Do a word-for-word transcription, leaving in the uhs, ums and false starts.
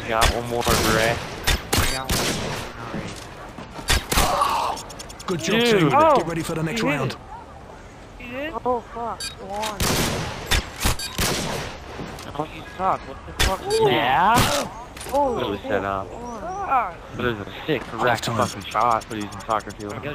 I got one more, Gray. I got one. Alright. Good job, Dude. team. Oh, Get ready for the next he hit round. it. He did? Oh fuck, Swan. Oh, you suck. What the fuck is that? Yeah. Oh, Really shit, set up. Swan. Ah. But it was a sick, correct Half time. fucking shot, but he's in soccer field.